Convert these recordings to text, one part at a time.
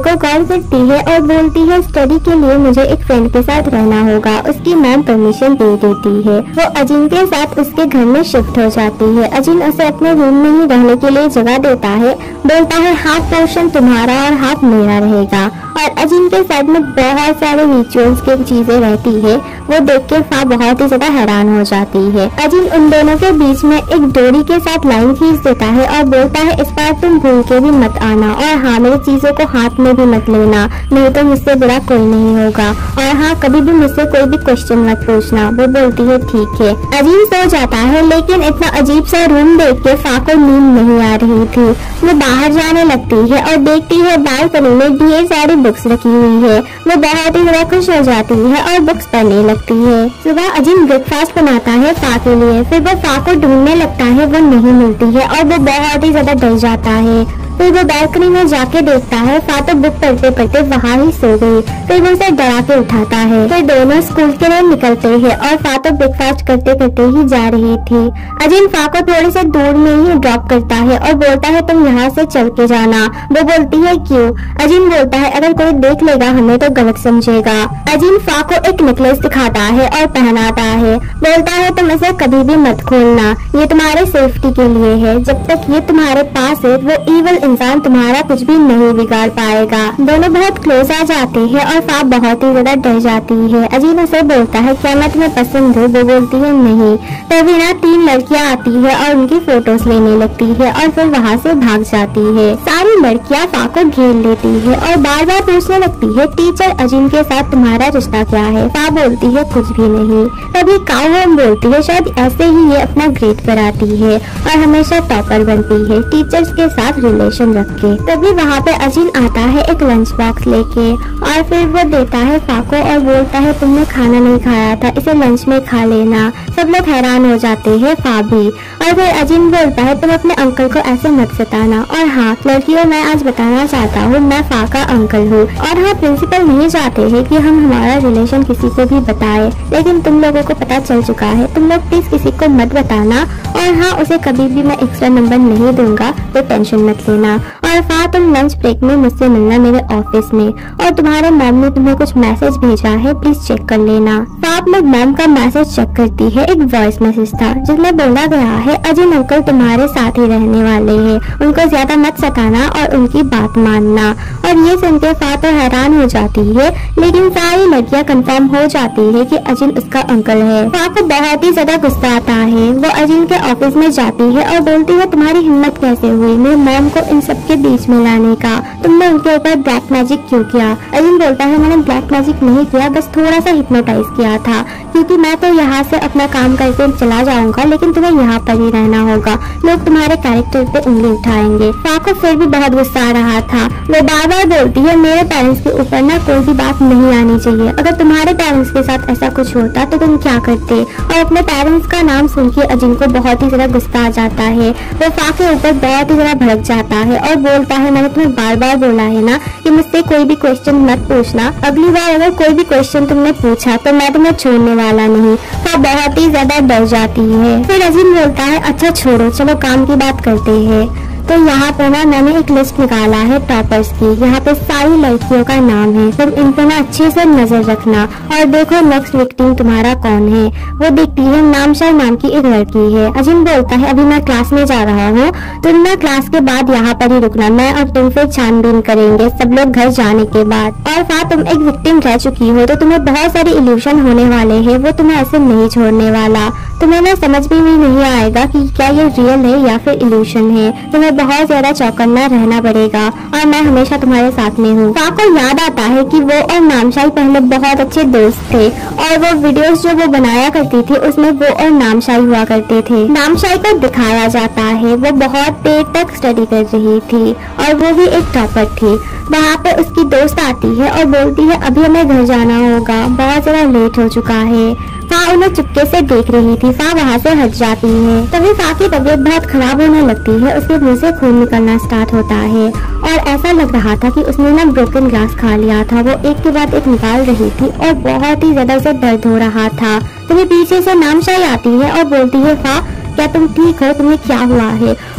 को कॉल करती है और बोलती है स्टडी के लिए मुझे एक फ्रेंड के साथ रहना होगा। उसकी मैम परमिशन दे देती है। वो अजिन के साथ उसके घर में शिफ्ट हो जाती है। अजिन उसे अपने रूम में ही रहने के लिए जगह देता है, बोलता है हाफ पोर्शन तुम्हारा और हाफ मेरा रहेगा। और अजिन के साइड में बहुत सारे रिचुअल्स की चीजें रहती है। वो देख के फा बहुत ही ज्यादा हैरान हो जाती है। अजिन उन दोनों के बीच में एक डोरी के साथ लाइन खींच देता है और बोलता है इस बार तुम भूल के भी मत आना, और हाँ मेरी चीजों को हाथ में भी मत लेना, नहीं तो मुझसे बुरा कोई नहीं होगा, और हाँ कभी भी मुझसे कोई भी क्वेश्चन मत पूछना। वो बोलती है ठीक है। अजिन सो जाता है, लेकिन इतना अजीब सा रूम देख के फा को नींद नहीं आ रही थी। वो बाहर जाने लगती है और देखती है बालकनी में ढेर सारी बुक्स रखी हुई है। वो बहुत ही ज्यादा खुश हो जाती है और बुक्स पढ़ने लगती है। सुबह अजिन ब्रेकफास्ट बनाता है फा के लिए। फिर वो फा को ढूंढने लगता है, वो नहीं मिलती है और वो बहुत ही ज्यादा डर जाता है। फिर वो बालकनी में जाके देखता है फा तो बुक पढ़ते पढ़ते वहाँ ही सो गई। फिर वो उसे डरा के उठाता है। फिर दोनों स्कूल के लिए निकलते हैं और फा तो ब्रेकफास्ट करते करते ही जा रही थी। अजिन फा को थोड़ी से दूर में ही ड्रॉप करता है और बोलता है तुम यहाँ से चल के जाना। वो बोलती है क्यों? अजिन बोलता है अगर कोई देख लेगा हमें तो गलत समझेगा। अजिन फा को एक नेकलेस दिखाता है और पहनाता है। बोलता है तुम इसे कभी भी मत खोलना, ये तुम्हारे सेफ्टी के लिए है। जब तक ये तुम्हारे पास है वो इविल इंसान तुम्हारा कुछ भी नहीं बिगाड़ पाएगा। दोनों बहुत क्लोज आ जाते हैं और फा बहुत ही ज्यादा डर जाती है। अजीन उसे बोलता है क्या मैं तुम्हें पसंद हूँ? वो बोलती है नहीं। तभी ना 3 लड़कियाँ आती है और उनकी फोटोज लेने लगती है और फिर वहाँ से भाग जाती है। सारी लड़कियाँ फा को घेर लेती है और बार बार पूछने लगती है टीचर अजीन के साथ तुम्हारा रिश्ता क्या है? फा बोलती है कुछ भी नहीं। तभी काओ बोलती है शायद ऐसे ही ये अपना ग्रेड कराती है और हमेशा टॉपर बनती है टीचर्स के साथ रिलेशन रख के। तभी वहाँ पे अजिन आता है एक लंच बॉक्स लेके और फिर वो देता है फा को और बोलता है तुमने खाना नहीं खाया था, इसे लंच में खा लेना। सब लोग हैरान हो जाते हैं, फा भी। और फिर अजिन बोलता है तुम अपने अंकल को ऐसे मत सताना। और हाँ लड़कियों मैं आज बताना चाहता हूँ मैं फा का अंकल हूँ। और हाँ प्रिंसिपल नहीं चाहते हैं कि हम हमारा रिलेशन किसी को भी बताए, लेकिन तुम लोगों को पता चल चुका है, तुम लोग प्लीज किसी को मत बताना। और हाँ उसे कभी भी मैं एक्स्ट्रा नंबर नहीं दूंगा, तो टेंशन मत लेना। और फा तुम लंच ब्रेक में मुझसे मिलना मेरे ऑफिस में, और तुम्हारे मैम ने तुम्हें कुछ मैसेज भेजा है, प्लीज चेक कर लेना। फा अपने मैम का मैसेज चेक करती है। एक वॉइस मैसेज था जिसमें बोला गया है अजिन अंकल तुम्हारे साथ ही रहने वाले हैं, उनको ज्यादा मत सताना और उनकी बात मानना। और ये सुनकर फा तो हैरान हो जाती है, लेकिन सारी लड़कियां कंफर्म हो जाती है कि अजिन उसका अंकल है। फा को बहुत ही ज्यादा गुस्सा आता है। वो अजिन के ऑफिस में जाती है और बोलती है तुम्हारी हिम्मत कैसे हुई मेरे मैम को इन सब के बीच में लाने का, तुमने उनके ऊपर ब्लैक मैजिक क्यों किया? अजिन बोलता है मैंने ब्लैक मैजिक नहीं किया, बस थोड़ा सा हिप्नोटाइज किया था, क्योंकि मैं तो यहाँ से अपना काम करके चला जाऊंगा, लेकिन तुम्हें यहाँ पर ही रहना होगा, लोग तुम्हारे कैरेक्टर पे उंगली उठाएंगे। फा को फिर भी बहुत गुस्सा आ रहा था। वो बार बार बोलती है मेरे पेरेंट्स के ऊपर ना कोई भी बात नहीं आनी चाहिए, अगर तुम्हारे पेरेंट्स के साथ ऐसा कुछ होता तो तुम क्या करते? और अपने पेरेंट्स का नाम सुन के अजिन को बहुत ही ज्यादा गुस्सा आ जाता है। वो फा के ऊपर बहुत ही ज्यादा भड़क जाता है और बोलता है मैंने तुम्हें बार बार बोला है ना कि मुझसे कोई भी क्वेश्चन मत पूछना, अगली बार अगर कोई भी क्वेश्चन तुमने पूछा तो मैं तुम्हें छोड़ने वाला नहीं। फा बहुत ही ज्यादा डर जाती है। फिर अजिन बोलता है अच्छा छोड़ो, चलो काम की बात करते हैं। तो यहाँ पे ना मैंने एक लिस्ट निकाला है टॉपर्स की, यहाँ पे सारी लड़कियों का नाम है, तुम इन पे ना अच्छे से नजर रखना और देखो नेक्स्ट विक्टिम तुम्हारा कौन है। वो देखती है नामशाई नाम की एक लड़की है। अजिन बोलता है अभी मैं क्लास में जा रहा हूँ, तुम ना क्लास के बाद यहाँ पर ही रुकना, मैं और तुम फिर छानबीन करेंगे सब लोग घर जाने के बाद। और फा तुम एक विक्टिम रह चुकी हो तो तुम्हें बहुत सारे इल्यूशन होने वाले हैं, वो तुम्हें ऐसे नहीं छोड़ने वाला, तुम्हें ना समझ में भी नहीं आएगा कि क्या ये रियल है या फिर इल्यूशन है, तुम्हें बहुत ज्यादा चौकन्ना रहना पड़ेगा और मैं हमेशा तुम्हारे साथ में हूँ। फा को याद आता है कि वो और नामशाई पहले बहुत अच्छे दोस्त थे और वो वीडियोस जो वो बनाया करती थी उसमें वो और नामशाई हुआ करते थे। नामशाई को दिखाया जाता है वो बहुत देर तक स्टडी कर रही थी और वो भी एक टॉपर थी। वहाँ पे उसकी दोस्त आती है और बोलती है अभी हमें घर जाना होगा, बहुत ज्यादा लेट हो चुका है। फा उन्हें चुपके से देख रही थी। फा वहाँ से हट जाती है। तभी फा की तबीयत बहुत खराब होने लगती है, उसके मुंह से खून निकलना स्टार्ट होता है और ऐसा लग रहा था कि उसने ना ब्रोकन ग्लास खा लिया था। वो एक के बाद एक निकाल रही थी और बहुत ही ज्यादा उसे दर्द हो रहा था। तभी पीछे से नामशाई आती है और बोलती है फा क्या तुम ठीक हो, तुम्हें क्या हुआ है?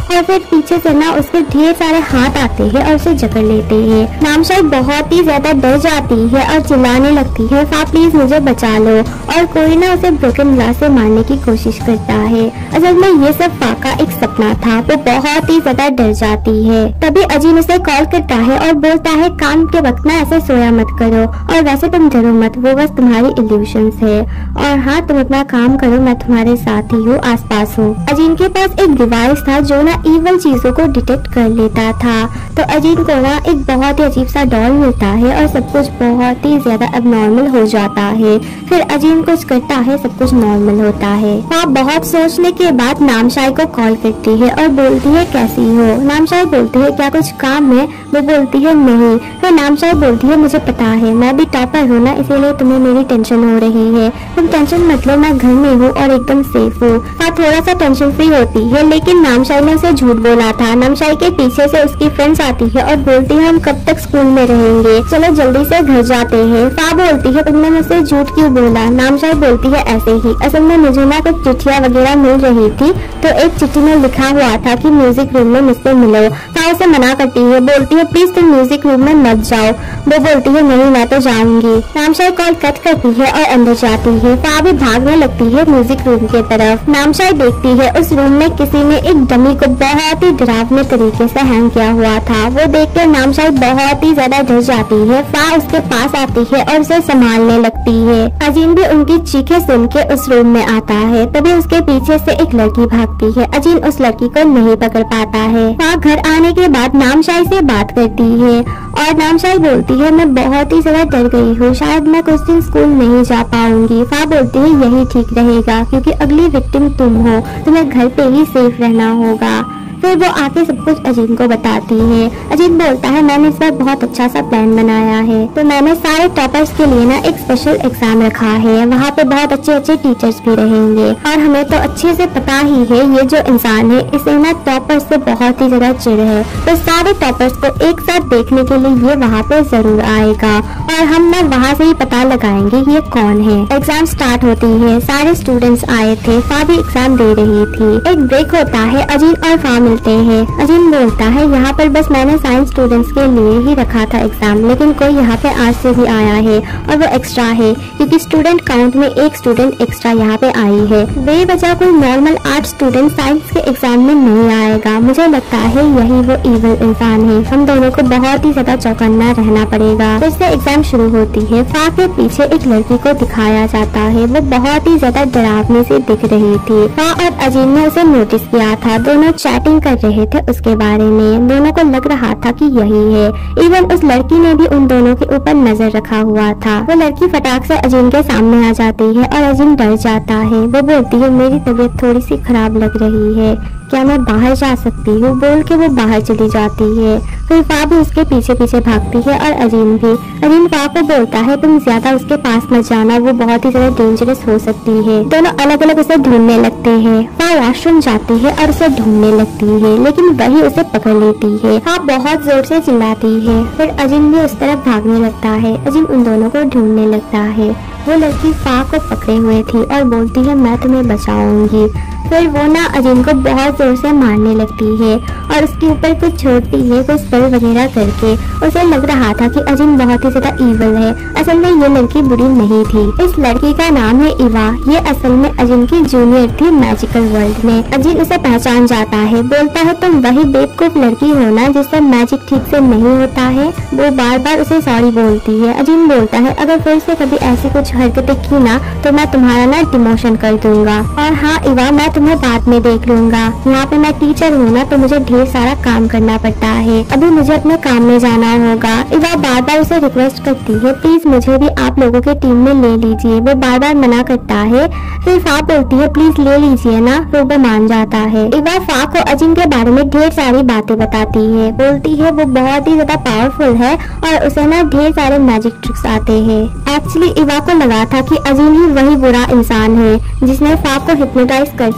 और फिर पीछे से ना उसके ढेर सारे हाथ आते हैं और उसे जकड़ लेते हैं। नामशाई बहुत ही ज्यादा डर जाती है और चिल्लाने लगती है, फा प्लीज मुझे बचा लो। और कोई ना उसे ब्रोकन ग्लास से मारने की कोशिश करता है। असल में ये सब फा का एक सपना था। वो बहुत ही ज्यादा डर जाती है। तभी अजीन उसे कॉल करता है और बोलता है काम के वक्त ना ऐसे सोया मत करो, और वैसे तुम डरो मत, वो बस तुम्हारी इल्यूशंस है। और हाँ, तुम अपना काम करो, मैं तुम्हारे साथ ही हूँ, आसपास हूँ। अजीन के पास एक डिवाइस था जो ना इवल चीजों को डिटेक्ट कर लेता था। तो अजीन को ना एक बहुत ही अजीब सा डॉल मिलता है और सब कुछ बहुत ही ज्यादा अबनॉर्मल हो जाता है। फिर अजीन कुछ करता है, सब कुछ नॉर्मल होता है। आप बहुत सोचने के बाद नामशाई को कॉल करती है और बोलती है कैसी हो। नामशाई बोलती है क्या कुछ काम है? वो बोलती है नहीं। फिर नामशाई बोलती है मुझे पता है, मैं भी टॉपर हूँ ना, इसीलिए तुम्हें मेरी टेंशन हो रही है। तुम टेंशन मत लो, मैं घर में हूँ और एकदम सेफ हूँ। हाँ, थोड़ा सा टेंशन फ्री होती है, लेकिन नामशाई ने उसे झूठ बोला था। नामशाई के पीछे से उसकी फ्रेंड्स आती है और बोलती है हम कब तक स्कूल में रहेंगे, चलो जल्दी से घर जाते हैं। फा बोलती है तुमने मुझसे झूठ क्यों बोला? नामशाई बोलती है ऐसे ही, असल में मुझे ना कुछ चिट्ठियाँ वगैरह मिल रही थी, तो एक चिट्ठी में लिखा हुआ था कि म्यूजिक रूम में मुझसे मिलो। फा उसे मना करती है, बोलती है प्लीज तुम म्यूजिक रूम में मत जाओ। वो बोलती है नहीं, मैं तो जाऊंगी। नामशाई कॉल कट करती है और अंदर जाती है। फा भी भागने लगती है म्यूजिक रूम के तरफ। नामशाई देखती है उस रूम में किसी ने एक डमी को बहुत ही डरावने तरीके से हैंग किया हुआ था। वो देखकर नामशाई बहुत ही ज्यादा डर जाती है। फा उसके पास आती है और उसे संभालने लगती है। अजीन भी उनकी चीखें सुन के उस रूम में आता है। तभी उसके पीछे से एक लड़की भागती है। अजीन उस लड़की को नहीं पकड़ पाता है। फा घर आने के बाद नामशाई से बात करती है और नामशाई बोलती है मैं बहुत ही ज्यादा डर गई हूँ, शायद मैं कुछ दिन स्कूल नहीं जा पाऊंगी। फा बोलती है यही ठीक रहेगा, क्योंकि अगली विक्टिम तुम हो, तुम्हें घर पे ही सेफ रहना होगा। फिर वो आके सब कुछ अजीन को बताती है। अजीन बोलता है मैंने इस बार बहुत अच्छा सा प्लान बनाया है, तो मैंने सारे टॉपर्स के लिए ना एक स्पेशल एग्जाम रखा है। वहाँ पे बहुत अच्छे अच्छे टीचर्स भी रहेंगे और हमें तो अच्छे से पता ही है ये जो इंसान है इसे ना टॉपर्स से बहुत ही ज्यादा चिढ़ है। तो सारे टॉपर्स को एक साथ देखने के लिए ये वहाँ पे जरूर आएगा और हम ना वहाँ से ही पता लगाएंगे ये कौन है। एग्जाम स्टार्ट होती है, सारे स्टूडेंट्स आए थे। फा भी एग्जाम दे रही थी। एक ब्रेक होता है, अजीन और फा मिलते हैं। अजीन बोलता है यहाँ पर बस मैंने साइंस स्टूडेंट्स के लिए ही रखा था एग्जाम, लेकिन कोई यहाँ पे आर्ट्स से भी आया है और वो एक्स्ट्रा है, क्योंकि स्टूडेंट काउंट में एक स्टूडेंट एक्स्ट्रा यहाँ पे आई है। बेवजह कोई नॉर्मल आर्ट्स स्टूडेंट साइंस के एग्जाम में नहीं आएगा। मुझे लगता है यही वो इविल इंसान है। हम दोनों को बहुत ही ज्यादा चौकन्ना रहना पड़ेगा। तो इससे एग्जाम शुरू होती है। फा के पीछे एक लड़की को दिखाया जाता है। वो बहुत ही ज्यादा डरावनी से दिख रही थी। फा और अजीन ने उसे नोटिस किया था। दोनों चैटिंग कर रहे थे उसके बारे में। दोनों को लग रहा था कि यही है। इवन उस लड़की ने भी उन दोनों के ऊपर नजर रखा हुआ था। वो लड़की फटाक से अजीन के सामने आ जाती है और अजीन डर जाता है। वो बोलती है मेरी तबीयत थोड़ी सी खराब लग रही है, क्या मैं बाहर जा सकती हूँ? बोल के वो बाहर चली जाती है। फिर फा भी उसके पीछे पीछे भागती है और अजीन भी। अजीन फा को बोलता है तुम ज्यादा उसके पास मत जाना, वो बहुत ही ज्यादा डेंजरस हो सकती है। दोनों अलग अलग उसे ढूंढने लगते हैं। फा वॉशरूम जाती है और उसे ढूंढने लगती है, लेकिन वही उसे पकड़ लेती है। फा बहुत जोर से चिल्लाती है। फिर अजीन भी उस तरफ भागने लगता है। अजीन उन दोनों को ढूंढने लगता है। वो लड़की फा को पकड़े हुए थी और बोलती है मैं तुम्हें बचाऊंगी। फिर वो ना अजीन को बहुत जोर से मारने लगती है और उसके ऊपर कुछ छोड़ती है, कुछ स्पेल वगैरह करके। उसे लग रहा था कि अजीन बहुत ही ज्यादा ईवल है। असल में ये लड़की बुरी नहीं थी। इस लड़की का नाम है इवा। ये असल में अजीन की जूनियर थी मैजिकल वर्ल्ड में। अजीन उसे पहचान जाता है। बोलता है तुम वही बेवकूफ लड़की हो ना जिससे मैजिक ठीक से नहीं होता है। वो बार बार उसे सॉरी बोलती है। अजीन बोलता है अगर फिर से कभी ऐसी कुछ हरकतें की ना तो मैं तुम्हारा ना डिमोशन कर दूंगा। और हाँ इवा, मैं तुम्हें बाद में देख लूंगा। यहाँ पे मैं टीचर हूँ ना, तो मुझे ढेर सारा काम करना पड़ता है। अभी मुझे अपने काम में जाना होगा। इवा बार बार उसे रिक्वेस्ट करती है प्लीज मुझे भी आप लोगों के टीम में ले लीजिए। वो बार बार मना करता है। फिर फा बोलती है प्लीज ले लीजिए ना, फिर वो मान जाता है। इवा फा को अजीन के बारे में ढेर सारी बातें बताती है। बोलती है वो बहुत ही ज्यादा पावरफुल है और उसे ना ढेर सारे मैजिक ट्रिक्स आते हैं। एक्चुअली इवा को लगा था कि अजीन ही वही बुरा इंसान है जिसने फा को हिप्नोटाइज करके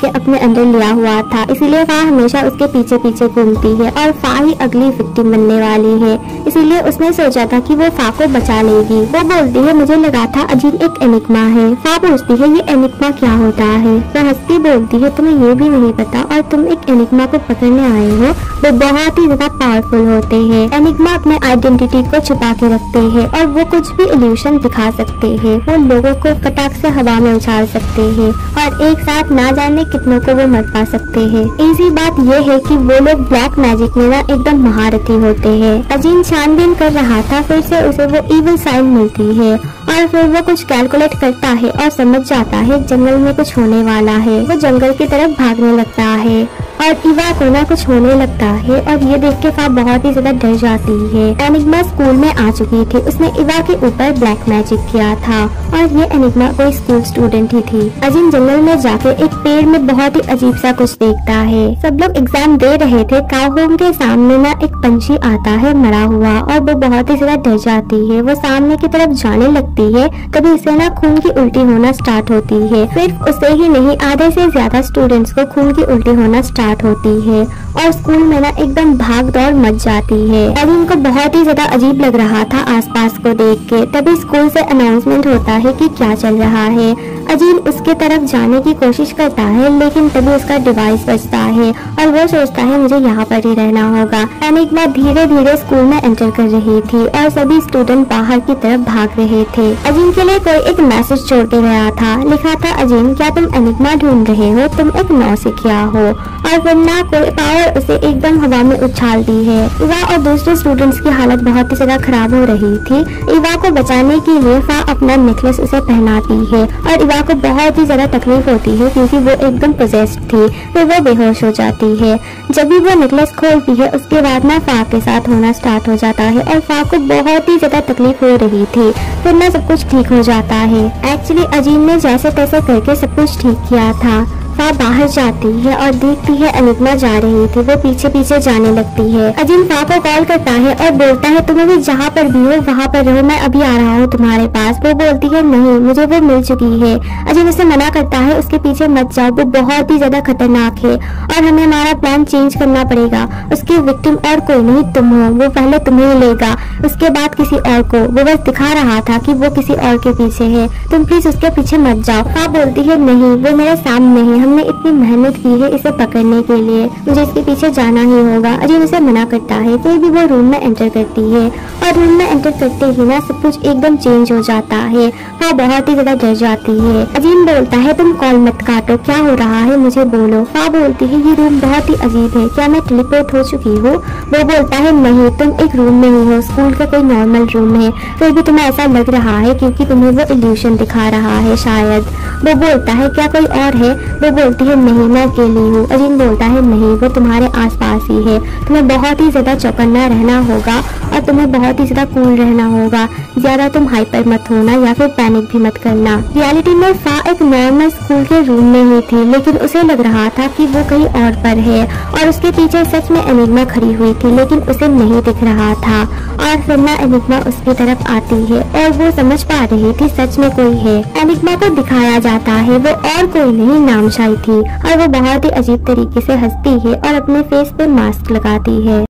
अपने अंदर लिया हुआ था, इसीलिए फा हमेशा उसके पीछे पीछे घूमती है और फा ही अगली विक्टिम बनने वाली है। इसीलिए उसने सोचा था कि वो फा को बचा लेगी। वो बोलती है मुझे लगा था अजीन एक एनिग्मा है। फा पूछती है ये एनिग्मा क्या होता है। वो हंसती बोलती है तुम्हें ये भी नहीं पता और तुम एक एनिग्मा को पकड़ने आए हो। वो बहुत ही ज्यादा पावरफुल होते हैं। एनिग्मा अपने आइडेंटिटी को छुपा के रखते हैं और वो कुछ भी इल्यूशन दिखा सकते हैं। वो लोगों को फटाक से हवा में उछाल सकते हैं और एक साथ ना जाने कितनों को वो मर पा सकते हैं। इसी बात ये है कि वो लोग ब्लैक मैजिक में ना एकदम महारथी होते हैं। अजीन छानबीन कर रहा था, फिर से उसे वो इविल साइन मिलती है और फिर वो कुछ कैलकुलेट करता है और समझ जाता है जंगल में कुछ होने वाला है। वो जंगल की तरफ भागने लगता है और इवा को ना कुछ होने लगता है और ये देख के फा बहुत ही ज्यादा डर जाती है। एनिग्मा स्कूल में आ चुकी थी, उसने इवा के ऊपर ब्लैक मैजिक किया था और ये एनिग्मा कोई स्कूल स्टूडेंट ही थी। अजीन जंगल में जाके एक पेड़ में बहुत ही अजीब सा कुछ देखता है। सब लोग एग्जाम दे रहे थे, काउ होम के सामने ना एक पंछी आता है मरा हुआ और वो बहुत ही ज्यादा डर जाती है। वो सामने की तरफ जाने लगती है, तभी उसे ना खून की उल्टी होना स्टार्ट होती है। सिर्फ उसे ही नहीं, आधे से ज्यादा स्टूडेंट्स को खून की उल्टी होना स्टार्ट होती है और स्कूल में ना एकदम भाग दौड़ मच जाती है। अजीन को बहुत ही ज्यादा अजीब लग रहा था आसपास को देख के। तभी स्कूल से अनाउंसमेंट होता है कि क्या चल रहा है। अजीन उसके तरफ जाने की कोशिश करता है, लेकिन तभी उसका डिवाइस बजता है और वो सोचता है मुझे यहाँ पर ही रहना होगा। एनिग्मा धीरे धीरे स्कूल में एंटर कर रही थी और सभी स्टूडेंट बाहर की तरफ भाग रहे थे। अजीन के लिए कोई एक मैसेज छोड़ के गया था। लिखा था अजीन क्या तुम एनिग्मा ढूंढ रहे हो, तुम एक नौसिखिया हो। और फिर ना कोई पावर उसे एकदम हवा में उछालती है। इवा और दूसरे स्टूडेंट्स की हालत बहुत ही ज्यादा खराब हो रही थी। इवा को बचाने के लिए फा अपना नेकलेस उसे पहनाती है और इवा को बहुत ही ज्यादा तकलीफ होती है क्योंकि वो एकदम पोजेस्ड थी। फिर वो बेहोश हो जाती है। जब भी वो नेकलेस खोलती है उसके बाद ना फा के साथ होना स्टार्ट हो जाता है और फा को बहुत ही ज्यादा तकलीफ हो रही थी। फिर ना सब कुछ ठीक हो जाता है। एक्चुअली अजीन ने जैसे तैसे करके सब कुछ ठीक किया था। फा बाहर जाती है और देखती है एनिग्मा जा रही थी। वो पीछे पीछे जाने लगती है। अजीन फा को कॉल करता है और बोलता है तुम्हें भी जहाँ पर भी हो वहाँ पर रहो, मैं अभी आ रहा हूँ तुम्हारे पास। वो बोलती है नहीं, मुझे वो मिल चुकी है। अजीन उसे मना करता है उसके पीछे मत जाओ, वो बहुत ही ज्यादा खतरनाक है और हमें हमारा प्लान चेंज करना पड़ेगा। उसकी विक्टिम और कोई नहीं तुम हो, वो पहले तुम्हें लेगा उसके बाद किसी और को। वो बस दिखा रहा था कि वो किसी और के पीछे है, तुम प्लीज उसके पीछे मत जाओ। फा बोलती है नहीं, वो मेरे सामने है, हमने इतनी मेहनत की है इसे पकड़ने के लिए, मुझे इसके पीछे जाना ही होगा। अजीन उसे मना करता है। फिर भी वो रूम में एंटर करती है और रूम में एंटर करते ही ना सब कुछ एकदम चेंज हो जाता है। फा बहुत ही ज्यादा डर जाती है। अजीन बोलता है तुम कॉल मत काटो, क्या हो रहा है मुझे बोलो। फा बोलती है ये रूम बहुत ही अजीब है, क्या मैं टेलीपोर्ट हो चुकी हूँ। वो बोलता है नहीं, तुम एक रूम में ही हो, स्कूल का कोई नॉर्मल रूम है, फिर भी तुम्हें ऐसा लग रहा है क्योंकि तुम्हें वो इल्यूशन दिखा रहा है शायद। वो बोलता है क्या कोई और है। वो बोलती है नहीं, मैं अकेली हूँ। अजीन बोलता है नहीं, वो तुम्हारे आसपास ही है, तुम्हें बहुत ही ज्यादा चौकन्ना रहना होगा और तुम्हें बहुत ही ज्यादा कूल रहना होगा। ज्यादा तुम हाइपर मत होना या फिर पैनिक भी मत करना। रियलिटी में फा एक नॉर्मल स्कूल के रूम में ही थी, लेकिन उसे लग रहा था कि वो कहीं और पर है और उसके पीछे सच में एनिग्मा खड़ी हुई थी, लेकिन उसे नहीं दिख रहा था। और फिर ना एनिग्मा उसकी तरफ आती है और वो समझ पा रही थी सच में कोई है। एनिग्मा को दिखाया जाता है वो और कोई नहीं, नामशाई थी और वो बहुत ही अजीब तरीके से हंसती है और अपने फेस पे मास्क लगाती है।